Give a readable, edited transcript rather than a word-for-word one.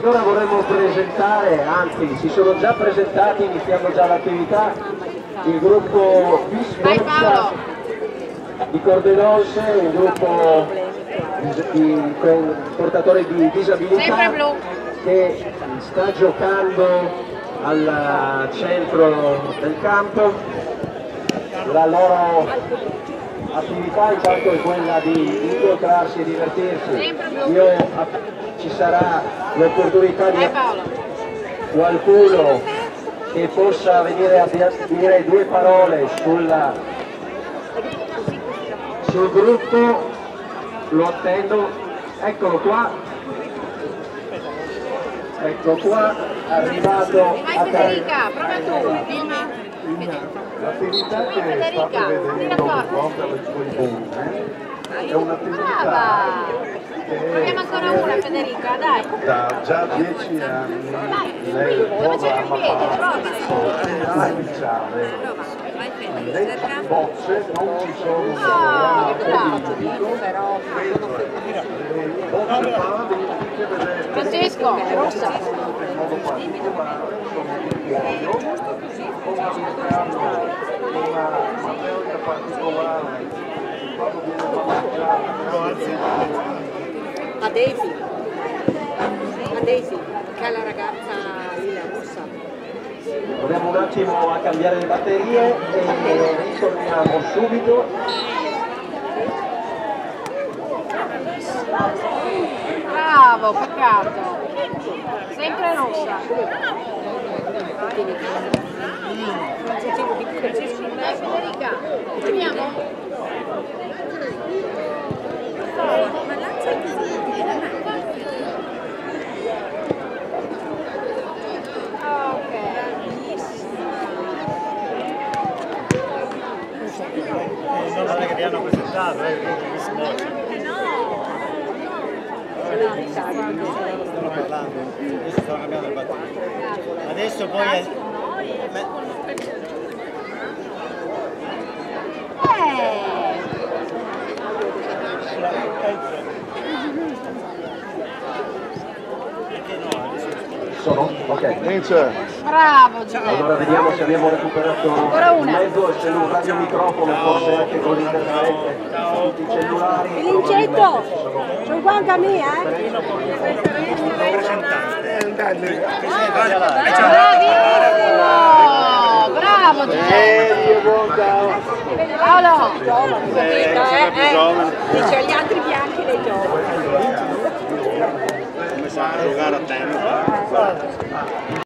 ora vorremmo presentare, anzi si sono già presentati, iniziamo già l'attività, il gruppo Bisboccia di Cordenose, un gruppo di portatori di disabilità che sta giocando al centro del campo. La loro attività intanto è quella di incontrarsi e divertirsi. Ci sarà l'opportunità di qualcuno che possa venire a dire due parole sul gruppo. Lo attendo, eccolo qua, arrivato a Federica, prova tu, filma. L'attività che state vedendo porta le sue buone è un'attività che proviamo ancora una, Federica, dai. da già 10 anni lei programma ufficiale. Le bocce non ci sono paralimpico, le bocce paralimpiche vedete Francesco, rossa. in modo particolare sono di cuoio, una materia particolare quando viene mangiata a Daisy, che è la ragazza lì, la rossa. Proviamo un attimo a cambiare le batterie e ritorniamo subito. Bravo, peccato. Sempre rossa. Federica, proviamo? Guarda che vi hanno presentato, stanno parlando, adesso stanno cambiando il battito. Adesso poi Sono? Ok. Bravo Giuseppe. Allora vediamo se abbiamo recuperato il mezzo, se un radiomicrofono, forse anche con l'internet, tutti i cellulari. Vincetto, sono qua anche a me, Bravissimo! Bravo Giuseppe. Paolo. Dice gli altri bianchi dei giovani. come sa giocare a tennis.